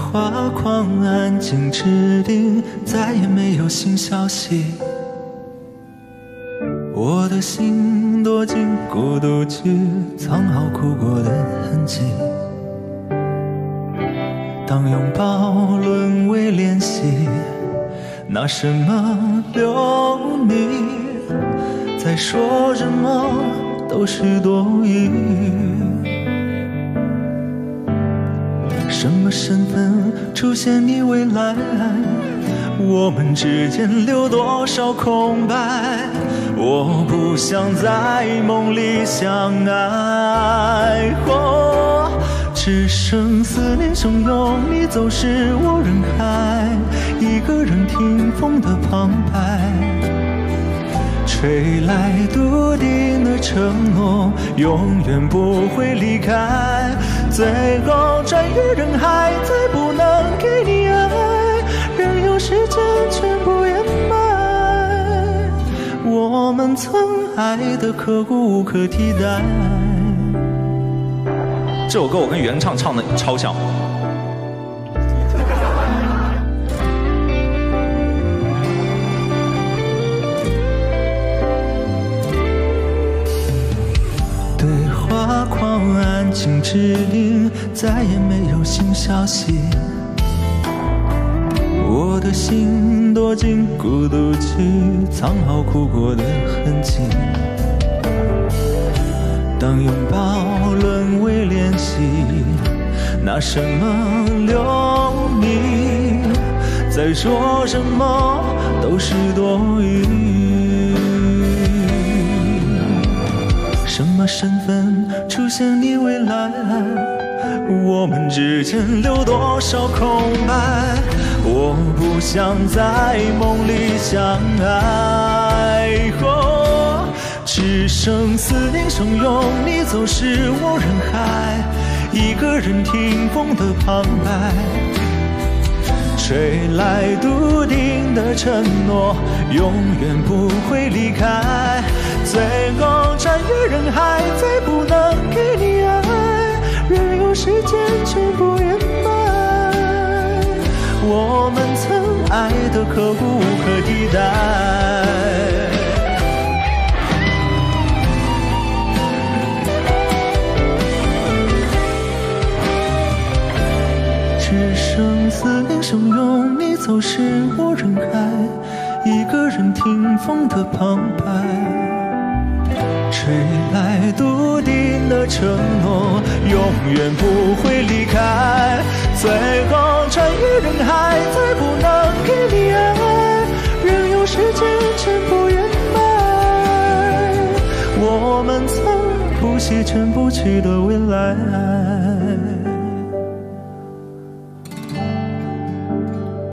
话框安静指定，再也没有新消息。我的心躲进孤独去，藏好哭过的痕迹。当拥抱沦为练习，拿什么留你？再说什么都是多余。什么身份出现你未来？我们之间留多少空白？我不想在梦里相爱。只剩思念汹涌，你走失无人海，一个人听风的澎湃。吹来笃定的承诺，永远不会离开。最后穿越人海，再不能给你爱，任由时间全部掩埋我们曾爱的刻骨无可替代。 这首歌我跟原唱唱的超像。 对话框安静指令，再也没有新消息。我的心躲进孤独去，藏好哭过的痕迹。当拥抱沦为练习，拿什么留你？再说什么都是多余。什么身份出现你未来？我们之间留多少空白？我不想在梦里相爱。只剩思念汹涌，你走失无人海，一个人听风的澎湃。吹来笃定的承诺，永远不会离开。最后穿越人海，再不能给你爱，任由时间全部掩埋我们曾爱的刻骨无可替代。只剩思念汹涌，你走失无人海，一个人听风的澎湃。吹来笃定的承诺，永远不会离开。最后穿越人海，再不能给你爱，任由时间全部掩埋我们曾不惜全部去的未来。